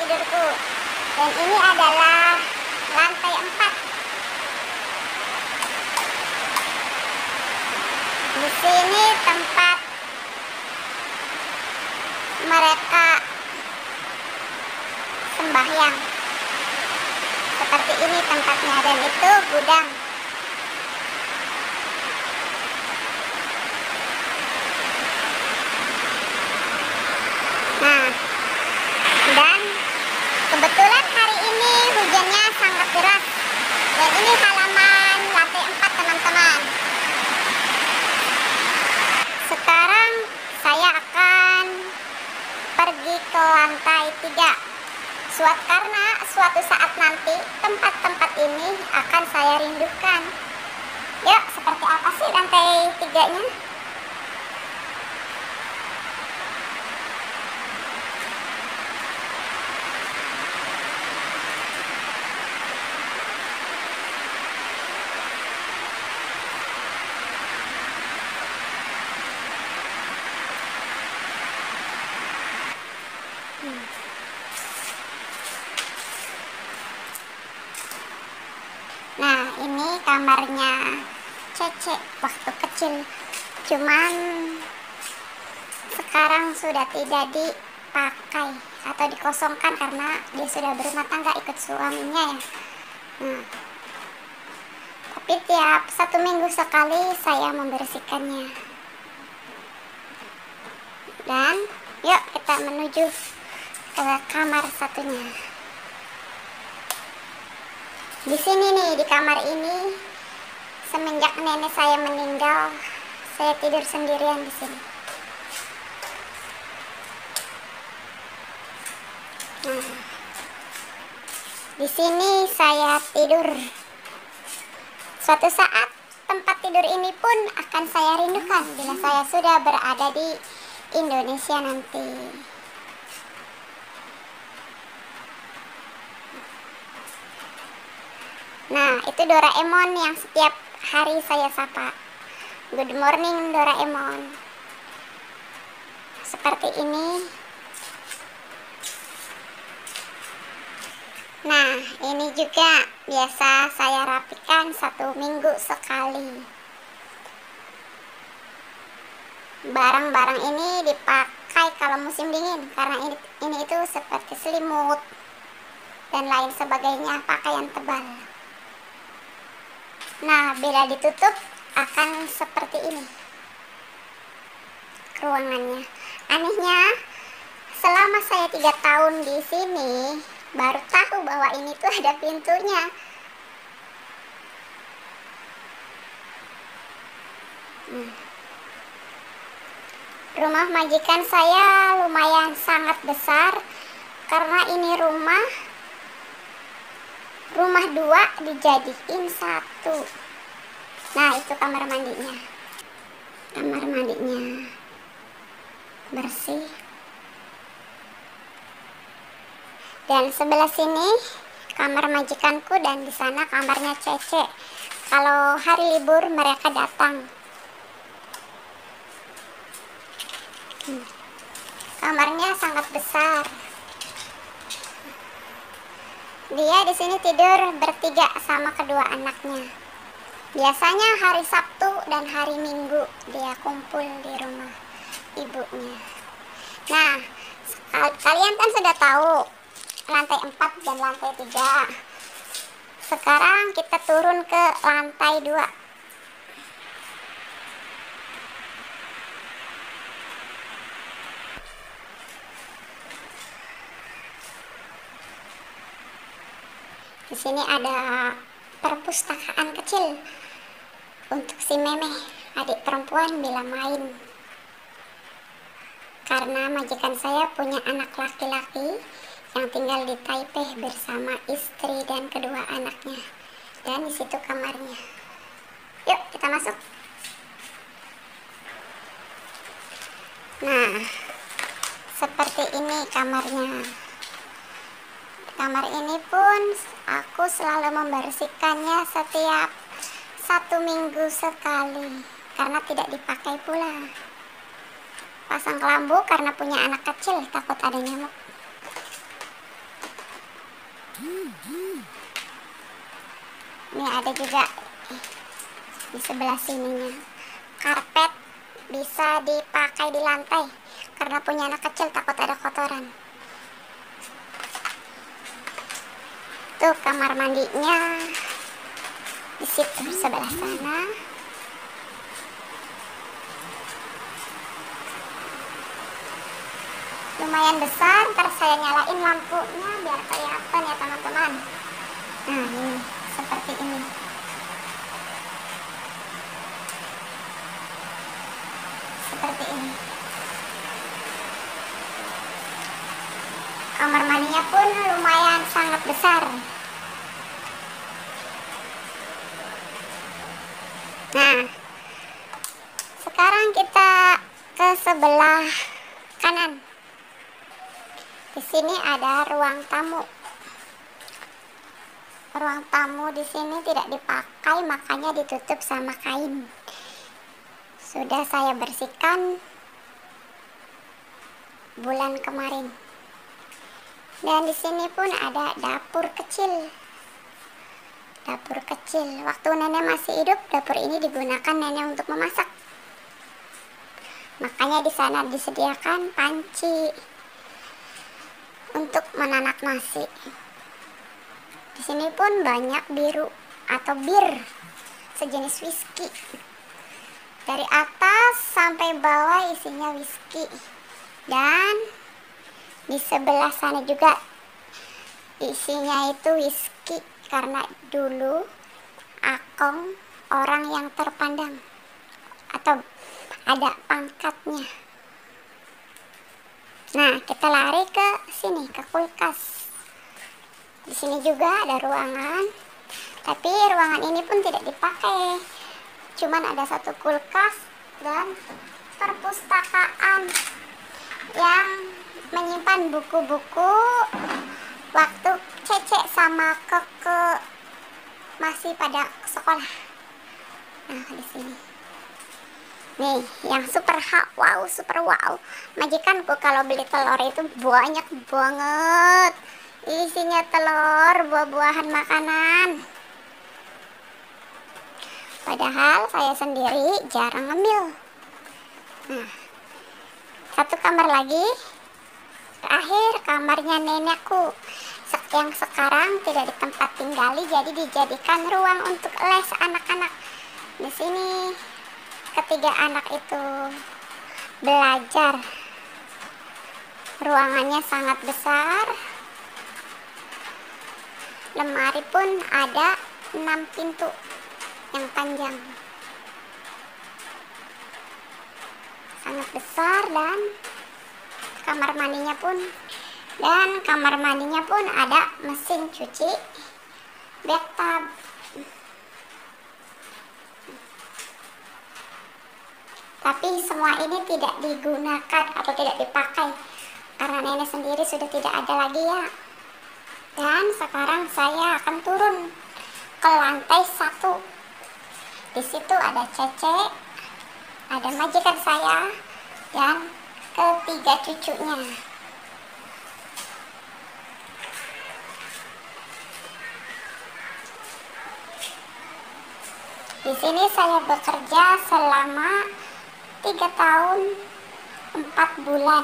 tidurku. Dan ini adalah lantai 4. Di sini tempat mereka sembahyang. Seperti ini tempatnya, dan itu gudang. Nah, dan kebetulan hari ini hujannya sangat deras. Dan ini halaman lantai 4, teman-teman. Sekarang saya akan pergi ke lantai 3. Karena suatu saat nanti tempat-tempat ini akan saya rindukan. Yuk, seperti apa sih lantai 3-nya? Nah, ini kamarnya Cece waktu kecil. Cuman sekarang sudah tidak dipakai atau dikosongkan karena dia sudah berumah tangga ikut suaminya ya. Nah, tapi tiap 1 minggu sekali saya membersihkannya. Dan yuk kita menuju ke kamar satunya. Di sini nih, di kamar ini, semenjak nenek saya meninggal, saya tidur sendirian di sini. Nah, di sini saya tidur. Suatu saat tempat tidur ini pun akan saya rindukan bila saya sudah berada di Indonesia nanti. Nah, itu Doraemon yang setiap hari saya sapa. Good morning, Doraemon. Seperti ini. Nah, ini juga biasa saya rapikan 1 minggu sekali. Barang-barang ini dipakai kalau musim dingin, karena ini itu seperti selimut dan lain sebagainya, pakaian tebal. Nah, bila ditutup akan seperti ini ruangannya. Anehnya, selama saya 3 tahun di sini, baru tahu bahwa ini tuh ada pintunya. Rumah majikan saya lumayan sangat besar, karena ini rumah 2 dijadiin 1. Nah, itu kamar mandinya. Kamar mandinya bersih. Dan sebelah sini kamar majikanku, dan di sana kamarnya Cece. Kalau hari libur mereka datang. Kamarnya sangat besar. Dia di sini tidur bertiga sama kedua anaknya. Biasanya hari Sabtu dan hari Minggu dia kumpul di rumah ibunya. Nah, kalian kan sudah tahu lantai 4 dan lantai 3. Sekarang kita turun ke lantai 2. Di sini ada perpustakaan kecil untuk si Meme, adik perempuan bila main. Karena majikan saya punya anak laki-laki yang tinggal di Taipei bersama istri dan kedua anaknya. Dan di situ kamarnya. Yuk kita masuk. Nah, seperti ini kamarnya. Kamar ini pun aku selalu membersihkannya setiap 1 minggu sekali, karena tidak dipakai pula. Pasang kelambu karena punya anak kecil, takut ada nyamuk. Ini ada juga di sebelah sininya. Karpet bisa dipakai di lantai karena punya anak kecil takut ada kotoran. Tuh kamar mandinya di situ sebelah sana. Lumayan besar, ntar saya nyalain lampunya biar kelihatan ya teman-teman. Nah ini seperti ini. Seperti ini. Kamar mandinya pun lumayan sangat besar. Nah, sekarang kita ke sebelah kanan. Di sini ada ruang tamu. Ruang tamu di sini tidak dipakai, makanya ditutup sama kain. Sudah saya bersihkan bulan kemarin. Dan di sini pun ada dapur kecil. Dapur kecil. Waktu nenek masih hidup, dapur ini digunakan nenek untuk memasak. Makanya di sana disediakan panci untuk menanak nasi. Di sini pun banyak biru atau bir, sejenis whisky. Dari atas sampai bawah isinya whisky. Dan di sebelah sana juga isinya itu whisky karena dulu Akong orang yang terpandang atau ada pangkatnya. Nah, kita lari ke sini, ke kulkas. Di sini juga ada ruangan, tapi ruangan ini pun tidak dipakai. Cuman ada satu kulkas dan perpustakaan yang menyimpan buku-buku waktu Cece sama Keke masih pada sekolah. Nah, di sini. Nih, yang super wow, super wow. Majikanku kalau beli telur itu banyak banget. Isinya telur, buah-buahan makanan. Padahal saya sendiri jarang ngambil. Nah, satu kamar lagi. Terakhir kamarnya nenekku yang sekarang tidak di tempat tinggali, jadi dijadikan ruang untuk les anak-anak. Di sini ketiga anak itu belajar. Ruangannya sangat besar. Lemari pun ada 6 pintu yang panjang. Sangat besar dan kamar mandinya pun ada mesin cuci, bathtub. Tapi semua ini tidak digunakan atau tidak dipakai karena nenek sendiri sudah tidak ada lagi ya. Dan sekarang saya akan turun ke lantai 1. Di situ ada Cece, ada majikan saya, dan ketiga cucunya. Di sini saya bekerja selama 3 tahun 4 bulan.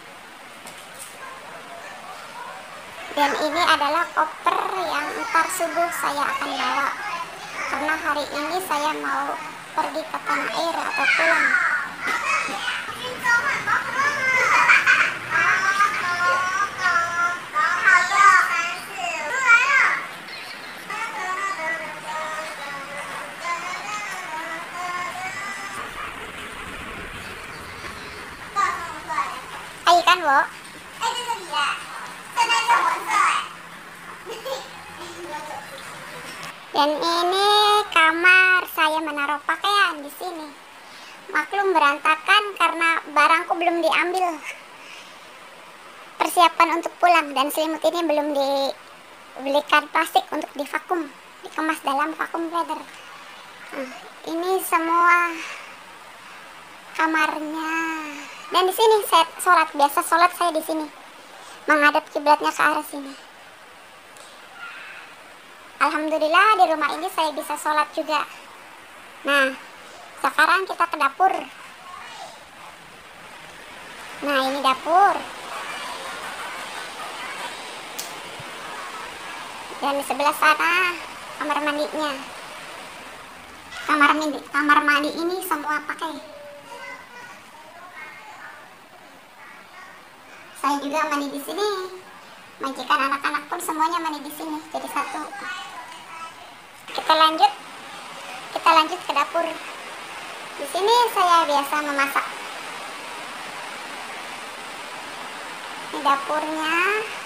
Dan ini adalah koper yang ntar subuh saya akan bawa. Karena hari ini saya mau pergi ke tanah air atau pulang. Ayo kan, Bo? Dan ini kamar saya menaruh pakaian di sini. Maklum berantakan karena barangku belum diambil. Persiapan untuk pulang, dan selimut ini belum dibelikan plastik untuk divakum, dikemas dalam vakum leather. Nah, ini semua kamarnya. Dan di sini saya sholat, biasa sholat saya di sini, menghadap kiblatnya ke arah sini. Alhamdulillah di rumah ini saya bisa sholat juga. Nah, sekarang kita ke dapur. Nah, ini dapur. Dan di sebelah sana kamar mandinya. Kamar mandi ini semua pakai. Saya juga mandi di sini. Majikan anak-anak pun semuanya mandi di sini, jadi satu. Kita lanjut ke dapur. Di sini saya biasa memasak. Ini dapurnya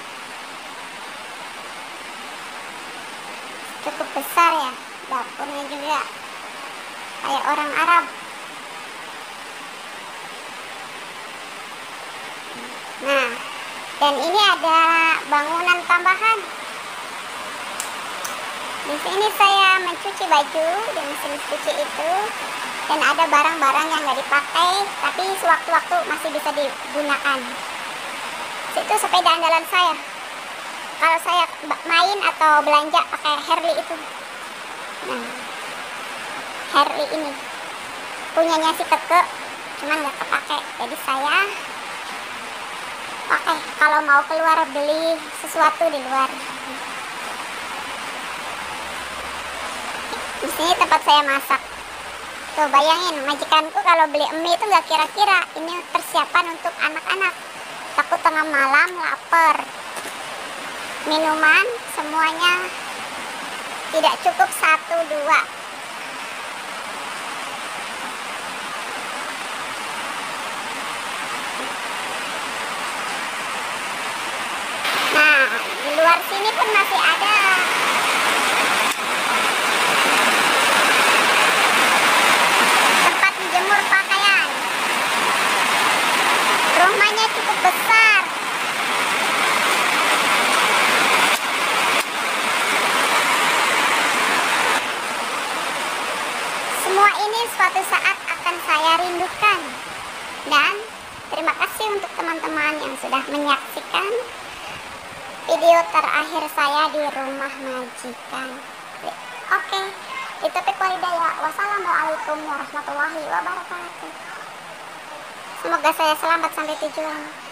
cukup besar ya, dapurnya juga kayak orang Arab. Nah, dan ini ada bangunan tambahan. Di sini saya mencuci baju di mesin cuci itu, dan ada barang-barang yang nggak dipakai tapi sewaktu-waktu masih bisa digunakan. Itu sepeda andalan saya. Kalau saya main atau belanja pakai Harley itu. Nah, Harley ini punyanya si Keke, cuman nggak kepake. Jadi saya pakai kalau mau keluar beli sesuatu di luar. Di sini tempat saya masak. Tuh bayangin, majikanku kalau beli mie itu nggak kira-kira. Ini persiapan untuk anak-anak. Takut tengah malam lapar. Minuman semuanya tidak cukup 1-2. Nah, di luar sini pun masih ada. Tempat menjemur pakaian. Rumahnya cukup besar. Semua ini suatu saat akan saya rindukan. Dan terima kasih untuk teman-teman yang sudah menyaksikan video terakhir saya di rumah majikan. Oke, itu walhidayah. Wassalamualaikum warahmatullahi wabarakatuh. Semoga saya selamat sampai tujuan.